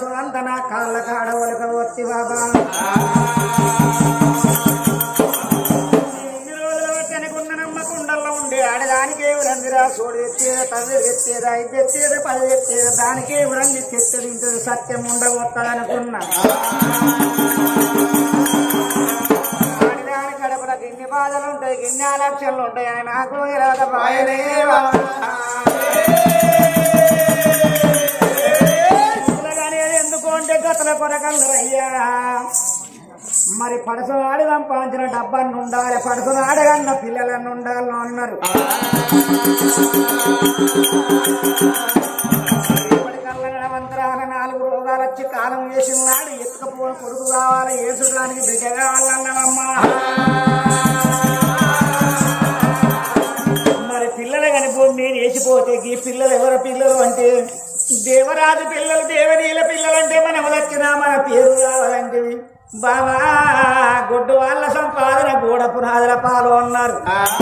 అంత నా కాళ్ళ కాడ ఒలక వచ్చి బాబా ఎన్ని రోజులు కనుకున్న నమ్మకుండల్లో ఉండే ఆడదానికి ఎవరందిరా సోడు తెచ్చేది తల్లి తెచ్చేది ఐదు తెచ్చేది 10 తెచ్చేది దానికి ఎవరంది తెచ్చేది ఇంటి సత్యం ఉండబోతాదనుకున్నా ఆడదాని గడపలకు ఎన్ని బాధలు ఉంటాయి ఎన్ని ఆలక్ష్యాలు ఉంటాయని నాకు రాకపోయలే ఎందుకంటే గతల కొరకల్లరయ్యా మరి పడసనాడు సంపాదించిన డబ్బాన్ని ఉండాలి పడసనాడగన్న పిల్లలను ఉండాలని అన్నారు ఇప్పటికల్లవంతరాల 4 రోగాలు వచ్చి కాలం వేసిన నాడు ఎత్తుకపోని కొడుకు కావాలి ఏసుడానికి బిడ్డ కావాలన్నావమ్మా మరి పిల్లలు కనిపోయి నేను వేసిపోతే ఈ పిల్లలు ఎవరి పిల్లలు అంటే దేవరాజు పిల్లలు దేవనీల పిల్లలంటే మనం వచ్చినా మన పేరు కావాలంటే బాబా గొడ్డు వాళ్ళ సంపాదన గోడ పునాదుల పాలు అన్నారు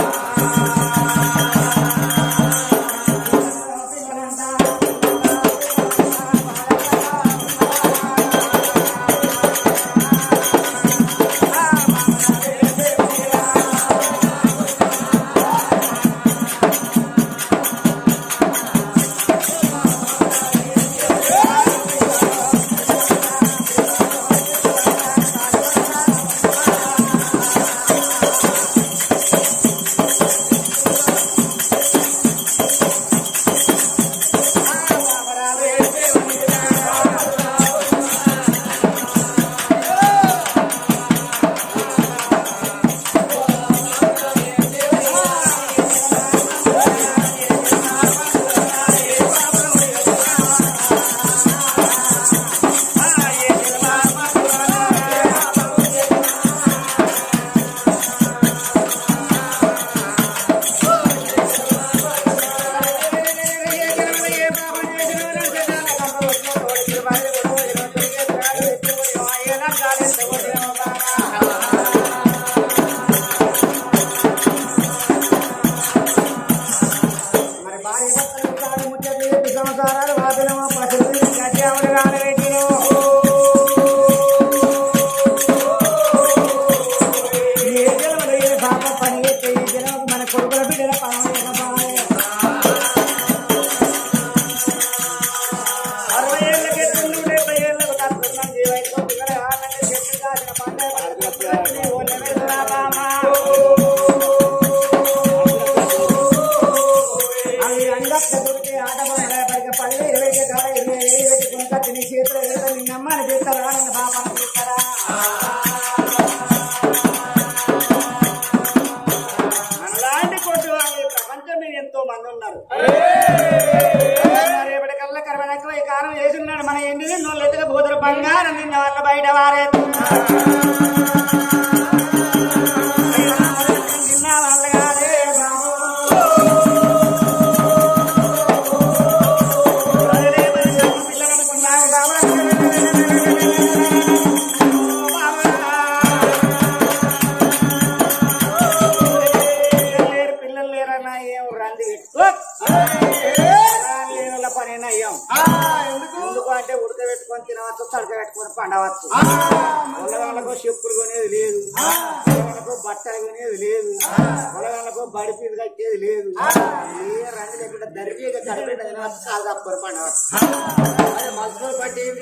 ఎందుకంటే ఉడకబెట్టుకొని తినవచ్చు తడకబెట్టుకొని పండవచ్చు పొలగాళ్ళకు చెప్పులు కొనేది లేదు పొలగాళ్ళకు బట్టలు కొనేది లేదు పొలగాళ్ళకు బడి పీలు కట్టేది లేదు ఏ రంగు లేకుండా దరిపీగా కడిపెట్ట తినవచ్చు కాలు తప్పుకొని పండవచ్చు అదే మలుసుకొని పట్టేది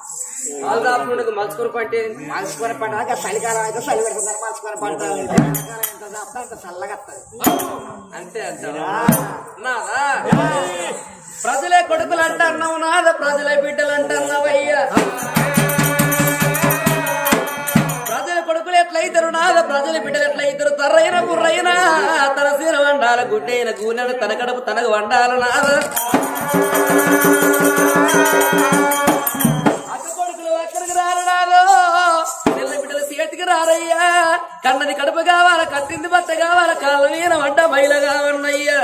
కాలు దాపుకుంటే మలుసుకొని పట్టేది మలుసుకొని పంట చలికాలం అయితే చలి పెడుతున్నారు మలుసుకొని పంట ఎంత తప్ప అంత చల్లగా వస్తుంది అంతే అంటారా నాదా ప్రజలే కొడుకులు అంటున్నావు నాద ప్రజలే బిడ్డలు అంటున్నావయ్యా ప్రజల కొడుకులు ఎట్లయితారు నాద ప్రజల బిడ్డలు ఎట్లయితారు తర్రైన బుర్రైనా తన సీర వండాల గుడ్డైన గూనెడు తన కడుపు తనకు వండాల నాద అక్క కొడుకులు అక్కడికి రారు నాదో పిల్ల బిడ్డలు చేతికి రారయ్యా కన్నది కడుపు కావాల కత్తింది బట్ట కావాల కాళ్ళ మీద వంట మైల కావన్నయ్యా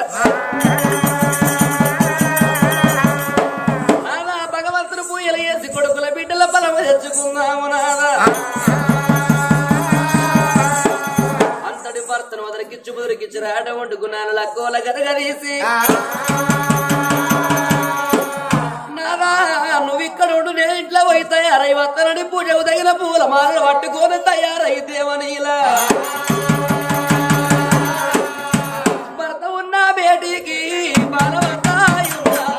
పూయలు వేసి కొడుకుల బిడ్డల బలము తెచ్చుకున్నాము నాదా అంతటి భర్తను వదలకిచ్చు బుదరికిచ్చు రాట వండుకున్నాను లక్కోల గదగదీసి నాదా నువ్వు ఇక్కడ ఉండు నేను ఇంట్లో పోయి తయారైవత్తనని పూజకు తగిన పూల మాల పట్టుకొని తయారైతేవని ఇలా భర్త ఉన్న బేటీకి బలవతాయి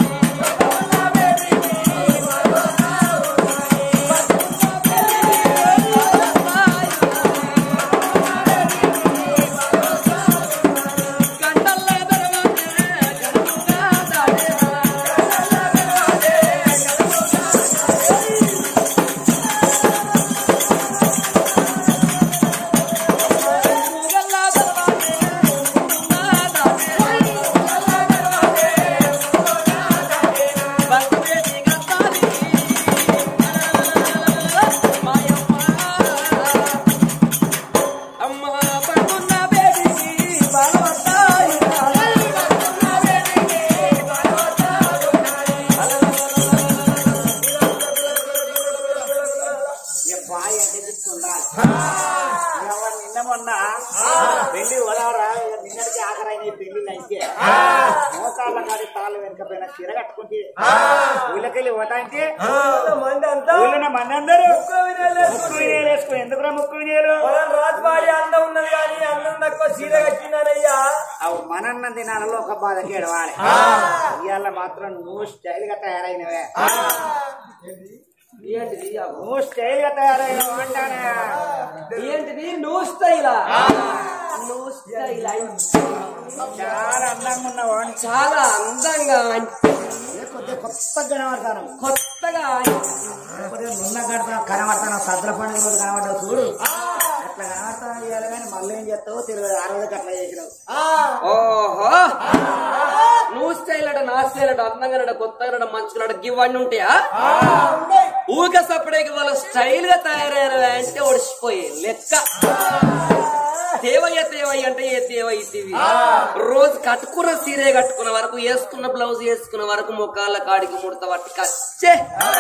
పెళ్లి వదారా నిన్నటికి ఆఖరైన పెళ్లిళ్ళు అయితే మోకాళ్ళ కాడి తాళ్ళు వెనకపోయిన చీర కట్టుకుంటే ఊళ్ళకెళ్ళి పోతా అంటే ఊళ్ళో మంది అందరూ ముక్కు వినేలు వేసుకుని ఎందుకురా ముక్కు వినేలు రాజువాడి అందం ఉన్నది కానీ అందం తక్కువ చీర కట్టినానయ్యా అవు మనన్న దినాలలో ఒక బాధకి ఎడవాలి ఇవాళ మాత్రం నువ్వు స్టైల్ గా తయారైనవే నువ్వు స్టైల్ గా తయారైనవు అంటానే ఏంటిది నువ్వు స్టైలా నువ్వు స్టైల్ చాలా అందంగా ఉన్నావు చాలా అందంగా కొద్దిగా కొత్తగా కనబడతాను కొత్తగా కొద్దిగా నున్న కడతాను కనబడతాను సద్దుల పండుగ రోజు కనబడ్డావు చూడు అట్లా కనబడతాను ఇవ్వాలి కానీ మళ్ళీ ఏం చేస్తావు తిరుగు ఆ రోజుకి అట్లా చేసినావు ఓహో నువ్వు స్టైల్ అట నా స్టైల్ అట అందంగా కొత్తగా మంచుకున్నాడు ఇవన్నీ ఉంటాయా ఊక సపడేకి వాళ్ళ స్టైల్ గా తయారయ్యారు అంటే ఒడిసిపోయి లెక్క తేవయ్య తేవయ్య అంటే ఏ తేవయ్యి రోజు కట్టుకున్న సీరే కట్టుకున్న వరకు వేసుకున్న బ్లౌజ్ వేసుకున్న వరకు ముఖాల కాడికి ముడత పట్టి కచ్చే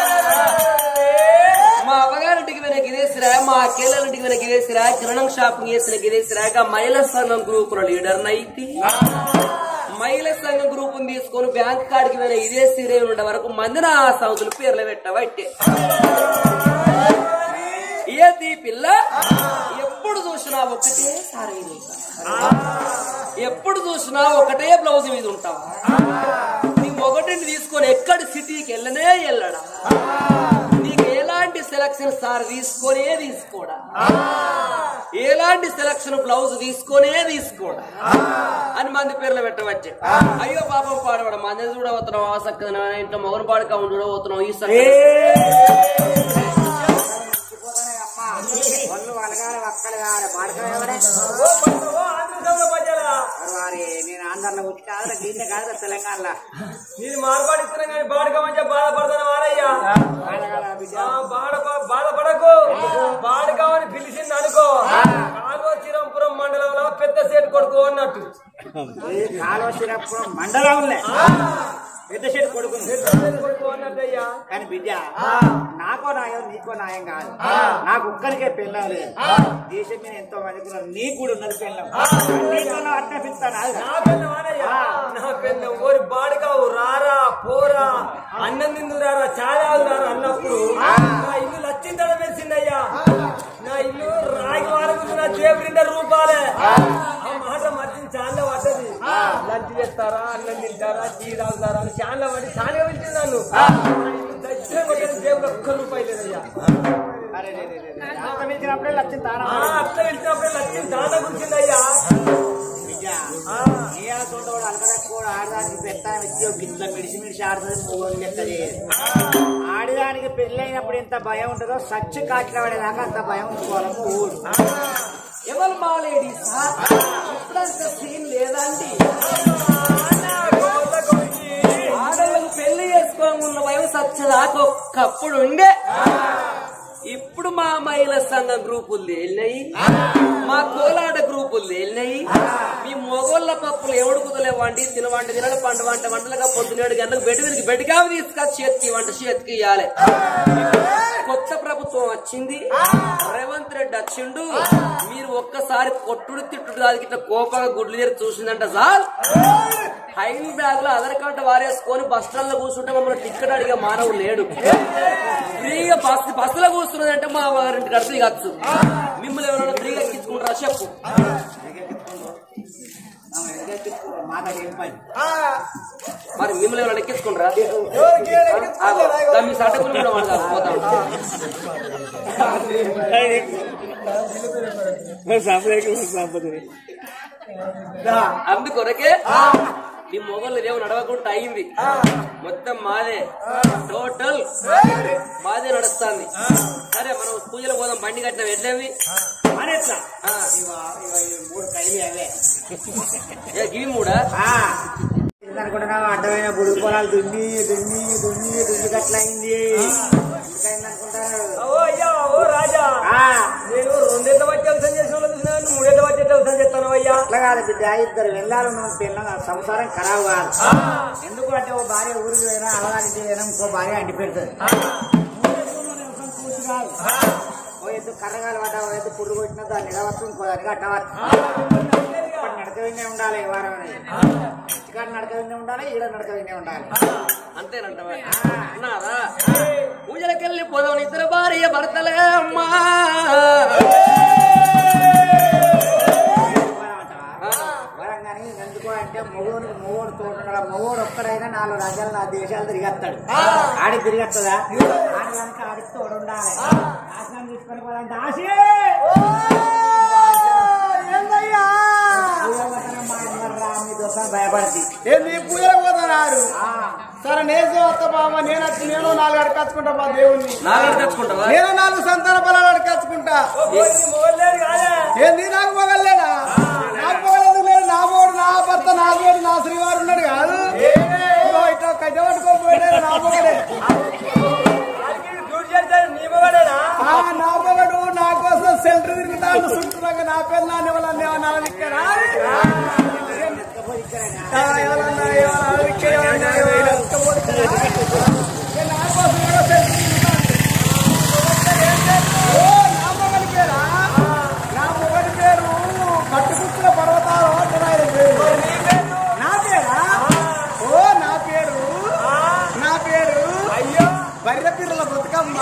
మా అవ్వగారింటికి వెనక గిరేసిరా మా అక్కేళ్ళింటికి వెనక గిరేసిరా కిరణం షాపింగ్ చేసిన గిరేసిరాక మహిళా సంఘం గ్రూప్ లో లీడర్ నైతి మహిళా సంఘం గ్రూప్ తీసుకొని బ్యాంక్ కాడికి వెనక ఇదే సీరే ఉండే వరకు మందిన ఆ సౌదులు పేర్లు పెట్టబట్టే ఏది పిల్ల ఎప్పుడు చూసినా ఒకటే సారీ ఎప్పుడు చూసినా ఒకటే బ్లౌజ్ మీద ఉంటావా నీ ఒకటిని తీసుకొని ఎక్కడి సిటీకి వెళ్ళనే వెళ్ళడా నీకు ఎలాంటి సెలక్షన్ సార్ తీసుకొనే తీసుకోడా ఎలాంటి సెలక్షన్ బ్లౌజ్ తీసుకొనే తీసుకోడా అని మంది పేర్లు పెట్టవచ్చు అయ్యో పాపం పాడవాడు మంది చూడబోతున్నావు ఆసక్తి ఇంట్లో మొగను పాడుకా చూడబోతున్నావు ఈ వాళ్ళు అలగాలి ఒక్కలు కావాలి పాడుకోవాలి వారి నేను ఆంధ్రలో వచ్చి కాదు గీత కాదు తెలంగాణలో నేను మార్పాడిస్తున్నాను కానీ బాడకమంటే బాధపడతాను వారయ్యా బాధపడకు బాడకామని పిలిచింది అనుకో కాళోచిరంపురం మండలంలో పెద్ద సేటు కొడుకు అన్నట్టు కాళోచిరంపురం మండలంలో పెద్ద చెట్టు కొడుకు అన్నట్టయ్యా కానీ బిడ్డ నాకో నాయం నీకో న్యాయం కాదు నాకు ఒక్కరికే పెళ్ళం లేదు దేశం మీద ఎంతో మందికి ఉన్నారు నీకు కూడా ఉన్నది పెళ్ళం అట్లా పిలుస్తాను నా పెళ్ళం ఓరి బాడుకావు రారా పోరా అన్నం తిందు రారా చాలా రారా అన్నప్పుడు నా ఇల్లు లచ్చిందడ మెరిసిందయ్యా నా ఇల్లు రాగి వారకు నా జేబు నిండా రూపాలే ఆ మాట మర్చింది చాలా పడ్డది లంచ్ చేస్తారా అన్నం తింటారా టీ తాగుతారా అని చాలా పడి చాలా పిలిచింది నన్ను దగ్గర కొట్టేది జేబులో ఒక్క రూపాయి లేదయ్యా అట్లా పిలిచినప్పుడే లక్ష్యం దాదా కూర్చుందయ్యా చూడవాడు అలకడక్కూడ ఆడదానికి పెట్టాను కింద మిడిసి మిడిసి ఆడుతుంది మూడు లెక్క చేయదు ఆడదానికి పెళ్ళైనప్పుడు ఎంత భయం ఉంటుందో సచ్చి కాట్ల పడేదాకా అంత భయం ఉంచుకోవాలని ఊరు ఎవరు మా లేడీస్ ఇప్పుడంత సీన్ లేదండి ఆడలకు పెళ్లి చేసుకోకుండా భయం సచ్చదాకా ఒక్కప్పుడు ఉండే ఇప్పుడు మా మహిళా సంఘం గ్రూపులు తేలినాయి మా కోలాట గ్రూపులు తేలినాయి మీ మొగోళ్ళ పప్పులు ఎవడుకుతలేవండి తినవంట తినడు పంట వంట వంటలుగా 7 గంటలకు బెడ్గా తీసుకొచ్చి చేతికి ఇవ్వాలి కొత్త ప్రభుత్వం వచ్చింది రేవంత్ రెడ్డి వచ్చిండు మీరు ఒక్కసారి కొట్టుడు తిట్టుడు దానికి ఇట్లా కోపంగా గుడ్లు తెరి చూసిందంట సార్ హైల్ బ్యాగ్ లో ఆధార్ కార్డు వారేసుకొని బస్ స్టాండ్ లో కూర్చుంటే మమ్మల్ని టికెట్ అడిగే మానవుడు లేడు ఫ్రీగా పూస్తున్నది అంటే మా వారింటి కడ దిగచ్చు. మిమ్మల్ని ఎవరైనా ఫ్రీగా ఎక్కించుకుంటారా చెప్పు. మరి మిమ్మల్ని ఎవరైనా ఎక్కించుకుంటారా? మీ సటకులు కూడా వాడతారు పోతా అందుకొరకే నీ మొగలు రేవు నడవకుండా అయింది. మొత్తం మాదే, టోటల్ మాదే నడుస్తుంది. సరే మనం పూజలు పోదాం. బండి కట్టినాం ఎట్లేవి గివి మూడా అనుకుంటున్నావు. అడ్డమైన బుడుగు పొలాలు దున్ని దున్ని దున్ని దున్ని గట్లయింది. ఎందుకైందనుకుంటారు? రాజా నేను 2 ఏళ్ళ బట్టి అవసరం చేసిన వాళ్ళు చూసినా 3 ఏళ్ళ బట్టి అవసరం చేస్తాను అయ్యా. అట్లా కాదు బిడ్డ, 2 వెళ్ళాలి. మనం పిల్లల సంసారం ఖరాబు కాదు. ఎందుకంటే ఓ భార్య ఊరికి పోయినా అలవాటి పోయినా ఇంకో భార్య అంటి పెడుతుంది. ఓ ఎద్దు కర్రగాలు పడ్డా, ఓ ఎద్దు పుర్రు కొట్టినా దాన్ని నిలవచ్చు, ఇంకో దానికి అట్టవచ్చు. నడక వినే ఉండాలి. వారం ఇక్కడ నడక వినే ఉండాలి, ఈడ నడక వినే ఉండాలి. అంతేనంటావా? పూజలకెళ్ళి పోదాం ఇద్దరు భార్య భర్తలే అమ్మా. వరంగాని ఎందుకో అంటే మొగోడు తోట మొగోడు ఒక్కడైనా 4 రాజ్యాలు 4 దేశాలు తిరిగేస్తాడు. ఆడి తిరిగేస్తుందా? ఆడి కనుక ఆడికి తోడు ఉండాలి. ఆశనం తీసుకొని పోవాలంటే ఆశ భయపడి ఏంది పూజలకు పోతున్నారు. సరే నేను వస్తా బాబా. నేను 4 అడకచ్చుకుంటా మా దేవుణ్ణి. 4 అడకచ్చుకుంటావా? నేను 4 సంతాన పొలాలు అడకచ్చుకుంటా. ఏంది నాకు మొగలేదా? నాకు మొగలేదు లేదు. నా మోడు నా భర్త నా మోడు నా శ్రీవారు ఉన్నాడు కాదు. ఇట్లా కట్టె పట్టుకోపోయాడు నా మొగడే. నా మొగడు నా కోసం సెంటర్ తిరుగుతాడు. చుట్టూ నా పిల్లలు ఎవరన్నా ఇక్కడ పట్టుకున్న పర్వతాలు నా పేరు అయ్యో బర్రె పిల్లల బతుకమ్మ.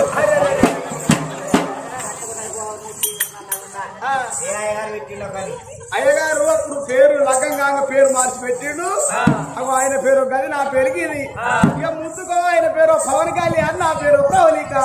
అయ్యగారు అప్పుడు పేరు లగ్గంగా పేరు మార్చి పెట్టిండు. ఆయన పేరు గది, నా పేరుకి ఇది. ఇక ముందుకో ఆయన పేరు పవన్ కళ్యాణ్, నా పేరు ప్రవళిక.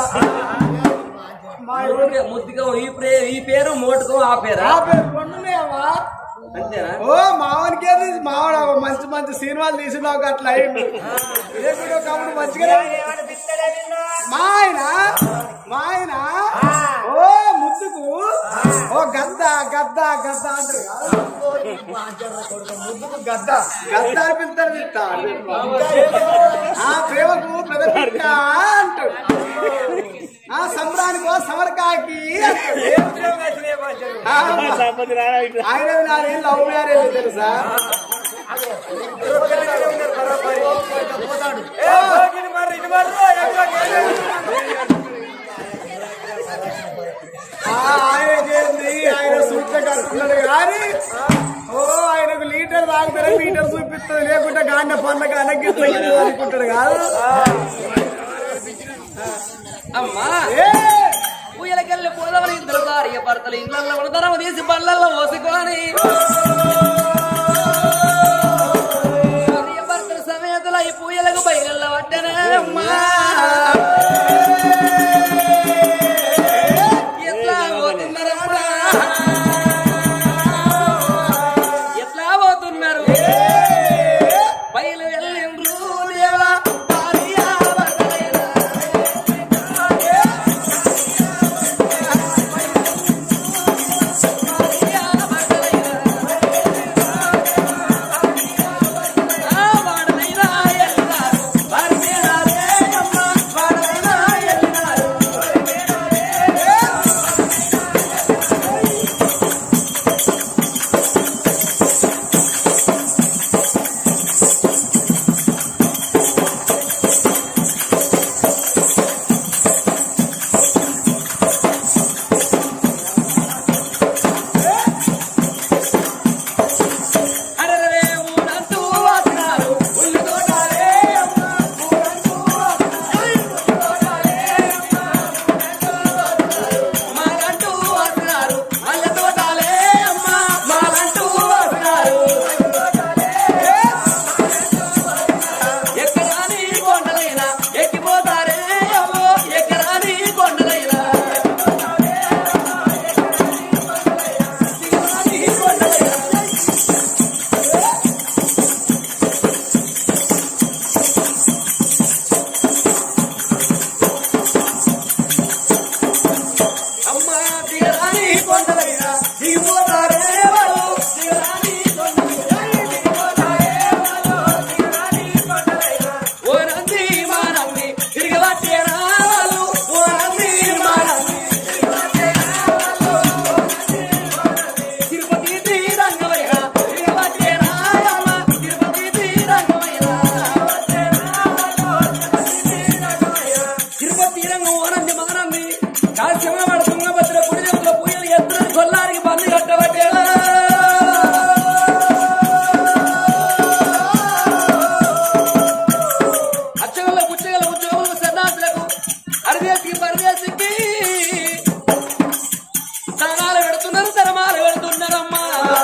ముద్దుగా ఈ పేరు మోటుకో ఆ పేరు కొన్నావా? అంతేనా? ఓ మావనికేది మావాడు మంచి మంచి సినిమాలు తీసినావు అట్లా అయిండు. కాబట్టి మంచిగా మా ఆయన ఓ ముద్దుకు ఓ గద్ద గద్ద గద్ద అంటారు. ముద్దుకు గద్ద గద్ద అనిపిస్తారు. ఆ ప్రేమకు పెద్ద పిట్ట అంటాడు. ఆ సంబరానికో సమరకాకి ఆయన లవ్ మ్యారేజ్ తెలుసా? ఆయనకేంది ఆయన సూచ కట్టుకున్నాడు కానీ ఓ ఆయనకు లీటర్ తాగుతారే లీటర్ చూపిస్తుంది. లేకుంటే గాండ పనులకు అనగిట్ల అనుకుంటాడు కాదు. అమ్మా పూజలకెళ్ళి పోదామని ఇద్దరు భార్య భర్తలు ఇళ్ళల్లో ఉడతరం తీసి పళ్ళల్లో మోసుకొని భార్య భర్తల సమేతలు ఈ పూజలకు బయలు పట్టనే అమ్మా. ఎట్లా పోతున్నారమ్మా? ఎట్లా పోతున్నారు? బయలు వెళ్ళిండ్రు దేవా ఓనంది మానంది కాశ్యమడు తుంగభద్ర పుడిదేవుల పూజలు ఎత్తులని కొల్లారికి బంది కట్టబట్టేలా అచ్చగల పుచ్చగల ఉద్యోగులకు సన్నాసులకు అరదేశికి పరదేశికి తనాలు పెడుతున్నారు తరమాలు పెడుతున్నారమ్మా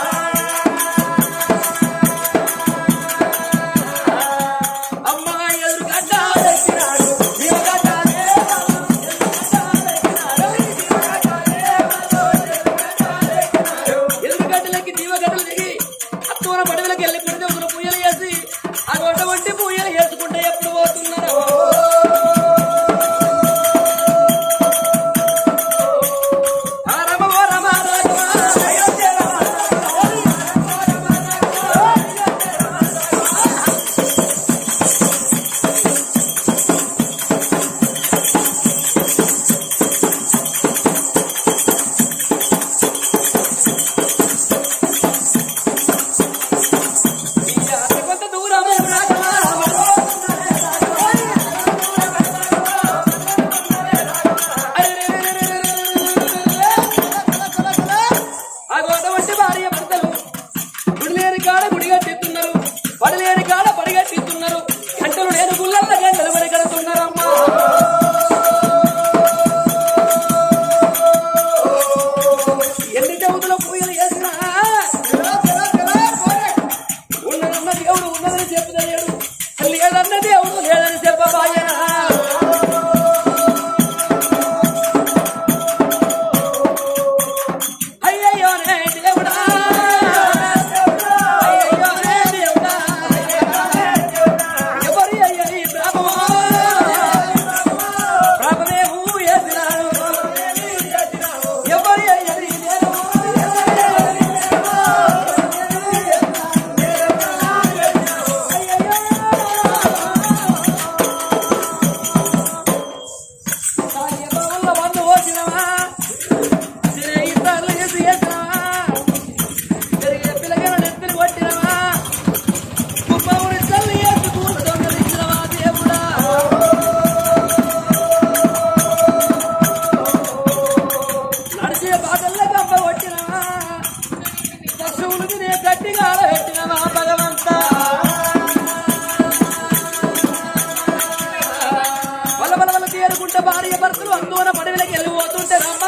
భార్య భర్తలు అంగోన పడవలకి వెళ్ళిపోతుంటారమ్మా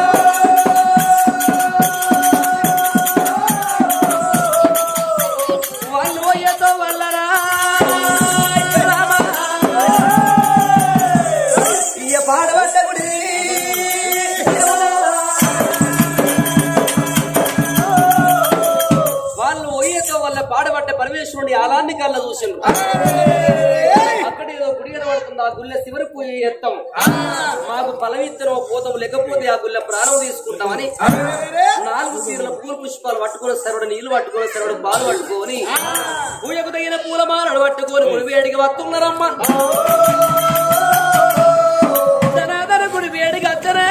వాళ్ళు పోయేతో వల్లరా ఇయ పాడబడ్డ గుడి వాళ్ళు పోయేతో వల్ల పాడబడ్డ పరమేశ్వరుని అలాన్ని కళ్ళ చూసిండ్రు అక్కడ ఏదో గుడి కనబడుతుంది ఆ గుళ్ళ శివరి పూజ చేస్తాం మాకు ఫలవిత్తనం పోతాం లేకపోతే ఆ గుళ్ళ ప్రాణం తీసుకుంటామని 4 సీరల పూల పుష్పాలు పట్టుకొని సరుడు నీళ్లు పట్టుకొని సరుడు పాలు పట్టుకొని పూజకు తగిన పూలమాలను పట్టుకొని గుడివేడికి వస్తున్నారమ్మా ధనాధన గుడి వేడికి వచ్చరే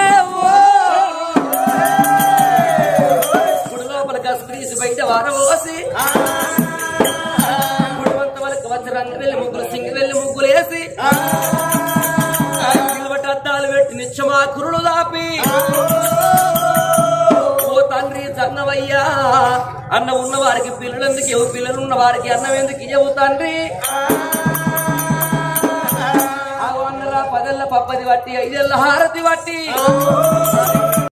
గుడి లోపల కస్ప్రీసి బయట వారం పోసి రంగు వెళ్ళి ముగ్గులు సింగి వెళ్ళి ముగ్గులు వేసి నిలబట్టి అద్దాలు పెట్టి నిత్యమా కురులు దాపి ఓ తండ్రి జన్నవయ్యా అన్నం ఉన్న వారికి పిల్లలు ఎందుకు ఇవ్వు పిల్లలు ఉన్న వారికి అన్నం ఎందుకు ఇవ్వు తండ్రి ఆ 100 10 పప్పది బట్టి 5 హారతి బట్టి